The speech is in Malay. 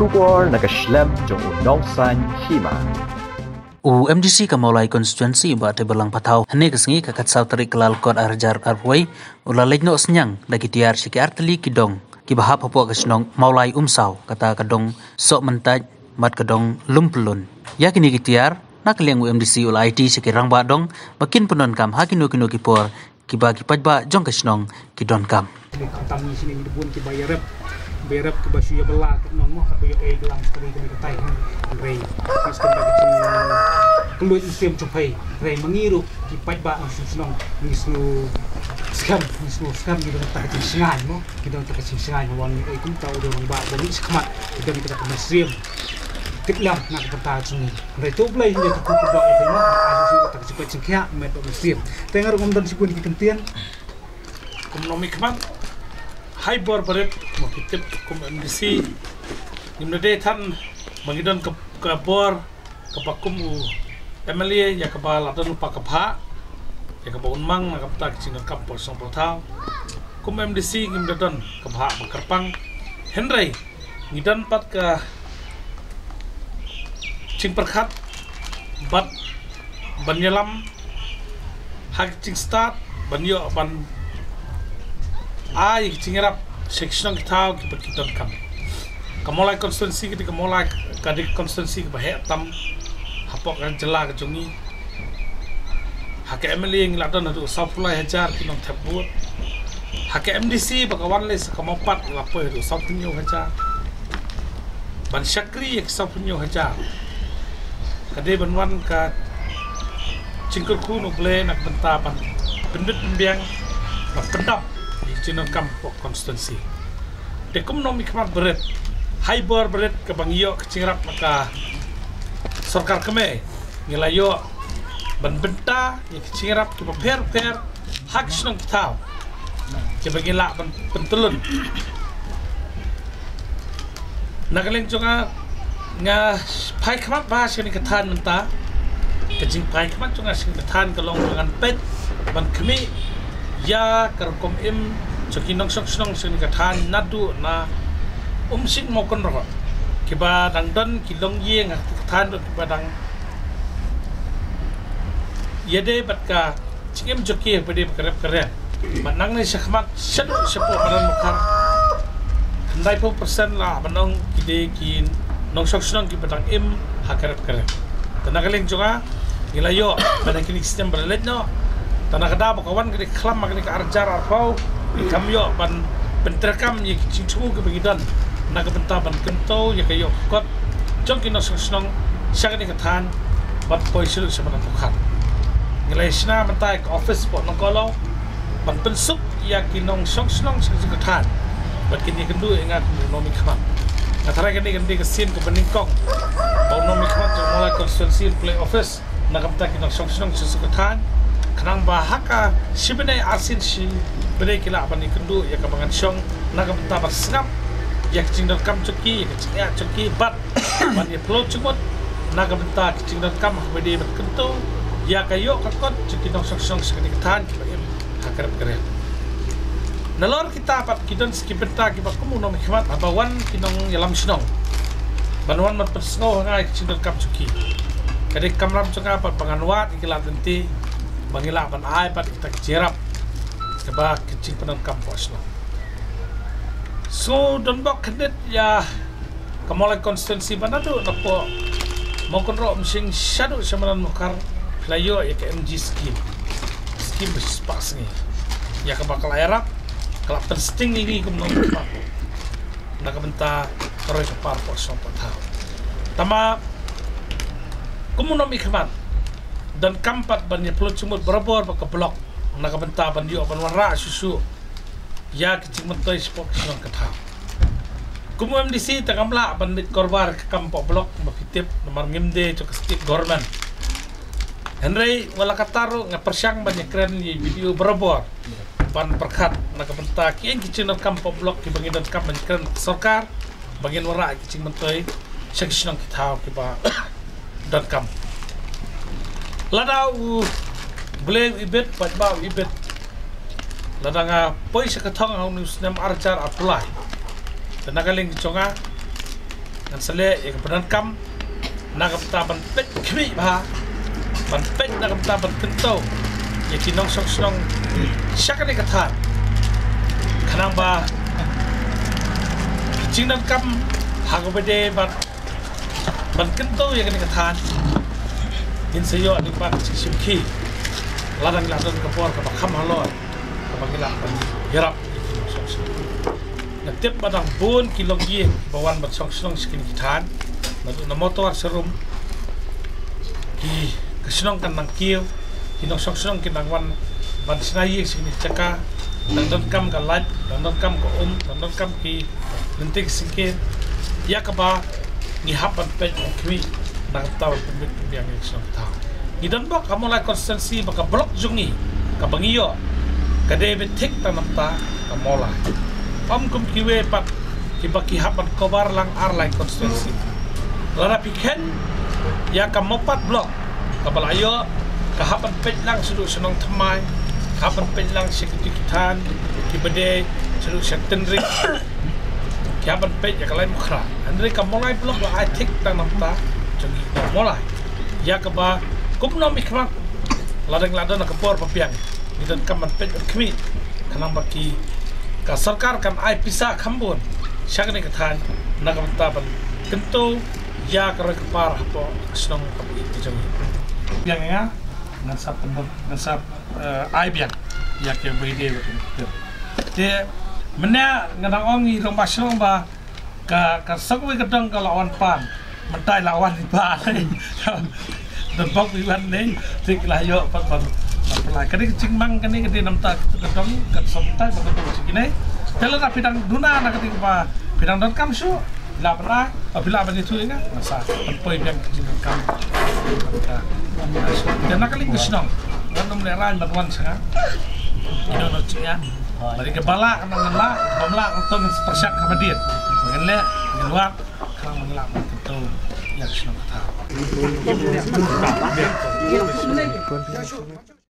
Shubor nakaslem jong unongsan hima. MDC Kamolai constituency ba te belang patau hane kesengi kakat sauteri kelal kod arjar arway ulalejno senyang lagi tiar siki arteli kidong kibahap hapo kesnong maulai umsau kata kadong sok mentaj mat kadong lumpelun yakini kitiar nak liang MDC ul IT siki rang ba dong makin penon kam hakino kino kipor kibagi pajba jong kesnong kidon kam kami sini di bun kibayarep berap ke basu ya belak non mo kabe e gelang sekali kami ketai rei miskin bagi keluar sistem cupai rei mengiru di pajba senong misu skam gitu tak singai mo kita tak singai wan e kum tau do ba bani skmat kita kita kemuseum tiklam nak perta sini rei tu blai hingga tu ba e mo asisi tak cepat cengkia met museum tengar dan sipun dikentian ekonomi kemat hai bor berit mo kitip kum MDC nimde tan mangidon ke bor ke pakum MLA ya ke bal adon lupa ke pha ya ke unmang na kapta cing kap por song potau kum MDC nimde don ke pha makarpang henry ngidan pat ke cing perkhat bat banyalam hak cing start banyo ban ai cingerap section kita kita kam kamolai konstituensi kita kamolai kadik konstituensi ke tam hapok kan jela ke jungi hak MLA yang ladon adu sapulai hajar kinong tebut hak MDC bakawan les kamopat lapo adu sapunyo hajar ban syakri ek sapunyo hajar kade banwan ka cingkur kuno ble nak bentapan pendut pembiang nak pendap Cina kampung konstituensi. Dekum nomi kemat berat, hybor berat ke bangio kecingirap maka sorkar keme ngelayo benbenta yang kecingirap ke per hak senong kita. Kebagila pentulun. Nagaleng juga nga pai kemat bahas ini ketan menta, kecing pai kemat juga sing ketan kelong dengan pet ban kemi ya kerkom Joki nong sing kathan nadu na sing mokon ro kiba dang don kilong ye nga kathan do kiba dang yede batka cingem joki pede kerep manang ni sakmat sedu sepo badan mukar handai po persen la manong kide kin nong sing kiba dang hakerep tanagaling juga gilayo badan kini sistem berlet no tanah kada bakawan kini klam magni ka arjar arpau kamyo ban penterekam ye cingcu ke begidan naga bentaban kentau ye kayo kot jongki no senong syagani kathan bat poisul sebenarnya bukan nilai sina mentai ke office pot nongkolo ban pensuk ya kinong senong kathan bat kini kendu ingat nomi khamat katara kini ke sin ke beningkong bau nomi khamat mulai konstituensi play office naga bentai kinong senong kathan kanang bahaka sibene arsin si bene kila bani kendu ya kabangan syong naga benta basnap ya kecingdal kam coki ya coki bat bani plot cumut naga benta kecingdal kam bede berkentu ya kayo kakot coki nong syong sekali ketan kibagim hakarap kere nalor kita pat kidon ski benta kiba kumu nom hikmat abawan kinong yalam sinong banwan mat persno ngai kecingdal kam coki kadek kamram coka pat panganwat ikilat nanti bangila ban ai pat kita jerap keba kecing penan kampus lah. So don bok kandet ya kamolai konstituensi mana tu napo mau kontrol mesin shadow semaran mukar playo ya ke MG scheme bespas ni ya ke bakal Arab kalau pensting ini kumno nak nak benta terus par pos patau tama komunomi kemat dan kampat banyak peluk cumut berabor ke blok nak benta bandio ban warra susu ya kecing mentoi spok senong ketau kumu MDC takamla bandit korbar ke kampok blok mafitip nomor ngimde cok stik government Henry wala kataru nga persyang banyak keren di video berabor ban perkat nak benta kian kecing kampok blok ki bangidon kam banyak keren sorkar bangin warra kecing mentoi senong ketau kiba dan kam ladau boleh ibet pajbau ibet ladanga poi sekatong au nusnem arjar apply tenagaling conga ngan sele ya kebenaran kam nak ta ban pet kmi ba ban pet nak ta ban kentau ya kinong sok syakane kathan kanang ba jingnan kam hagobede ban kentau ya kene kathan in sayo ni ba simki ladang kapor ka kham halor ka bagila yarap natip badang bun kilogi bawan bat song skin kitan nadu na motor serum ki kesenong kan nang kieu kinong song kinang wan ban sinai sini caka dan kam ka light dan kam ko dan kam ki lentik sikit ya ka ba ni hapan pe kwi nang taw pemit yang song taw idan ba kamu la konsistensi baka blok jungi ka bangiyo ka debit tik tanam ta ka mola kum kiwe pat kibaki hapan kobar lang arlai konstitusi lara piken ya kamopat blok kabalayo kahapan pet lang sudut senong temai kahapan pet lang sekitikitan kibede sudut sektenrik kahapan pet ya kalai mukra andre kamolai blok la atik tang namta jongi molai ya kaba kumno mikmak ladang na kapor papiang idan kaman pet kmi kanang baki ka sarkar kan ai pisa khambun syakne kathan nagamtaban kento ya kara kapar hapo snong kapi jong yang ya ngasap ai biang ya ke bide betul de mena ngadang ongi romba snong ba ka sakwe kadang ka lawan pan mentai lawan di ba dan bok wiwan ne tik la yo pat pelai kani cing mang kani kadi namta ketong kat somtai betul segini tela na pidang duna na kati pa pidang dan kam su la pernah apabila apa itu ingat masa tempoi yang cing kam dan nak kali kusnong dan meneran bantuan sangat ini no ya bagi kepala kan ngela pemla untuk persyak kemudian mengelak luar kalau mengelak betul ya kusnong tahu